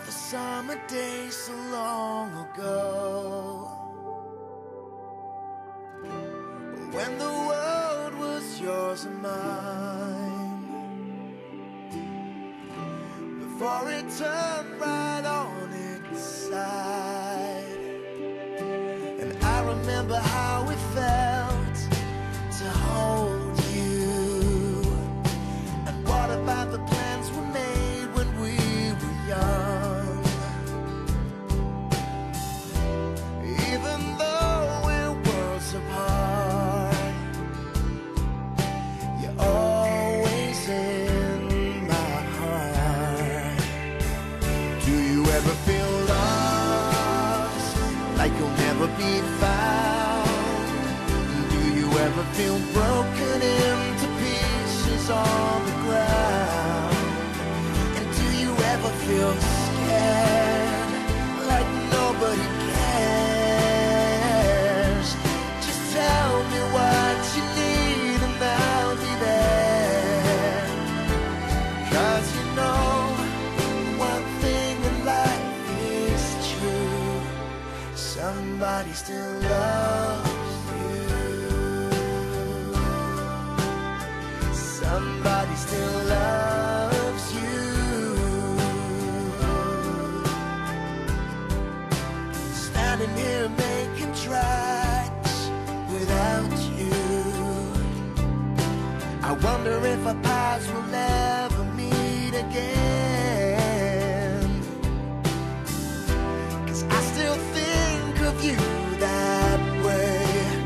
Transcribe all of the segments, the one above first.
the summer days so long ago, when the world was yours and mine, before it turned right on its side. And I remember how it felt to hold you. And what about the plans we made when we were young? Even though we're worlds apart, you're always in my heart. Do you ever feel lost, like you'll never be found? Do you ever feel broken into pieces on the ground? And do you ever feel scared, like nobody cares? Just tell me what you need and I'll be there. 'Cause you know, one thing in life is true: somebody still loves you. Somebody still loves you. Standing here making tracks without you. I wonder if our paths will never meet again. 'Cause I still think of you that way.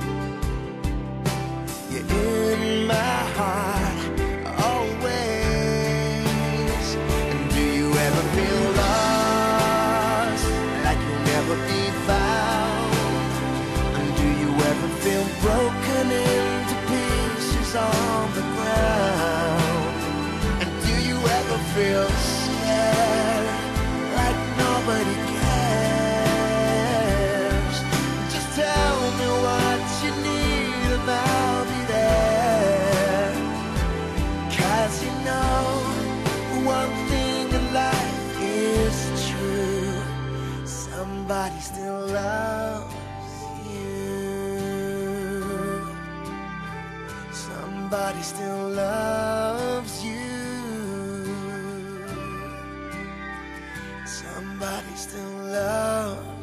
You're in my heart always. And do you ever feel lost, like you'll never be found? And do you ever feel broken into pieces on the ground? And do you ever feel scared, like nobody cares? Just tell me what you need and I'll be there. 'Cause you know, one thing in life is true: somebody still loves you. Somebody still loves you. Somebody still loves